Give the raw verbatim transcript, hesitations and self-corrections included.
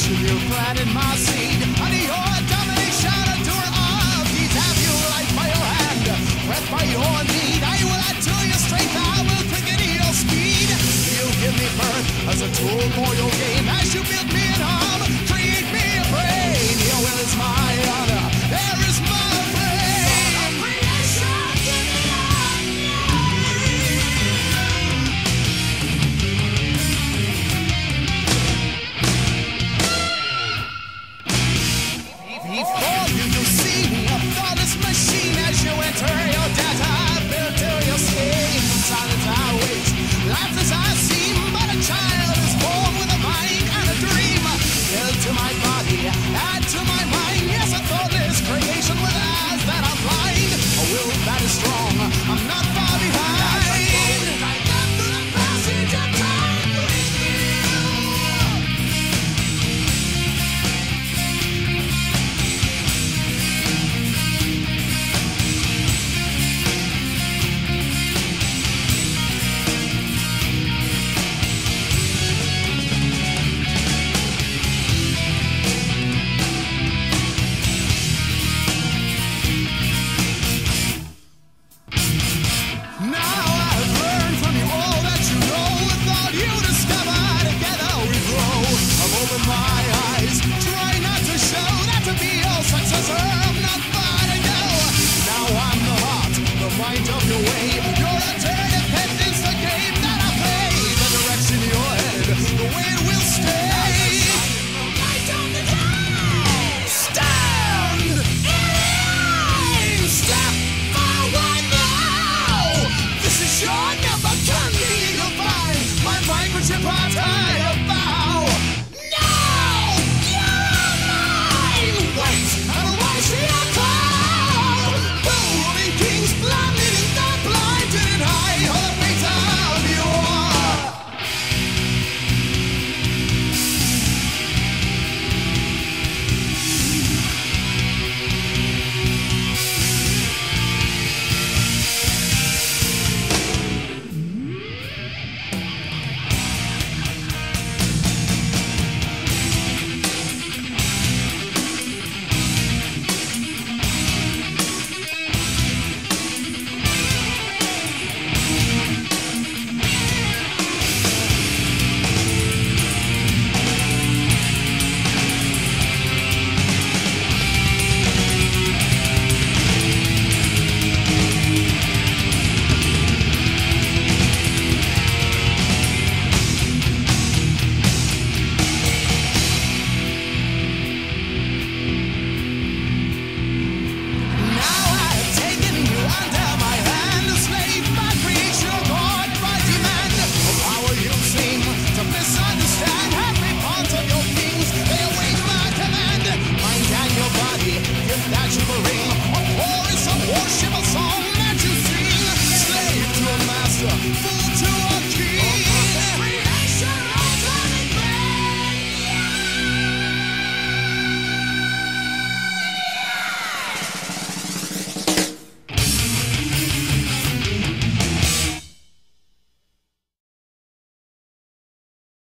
nation you planted my seed. Under your domination, a doer of deeds, have you life by your hand, breath by your need. I will add to your strength, I will quicken your speed. You give me birth as a tool for your game, as you build me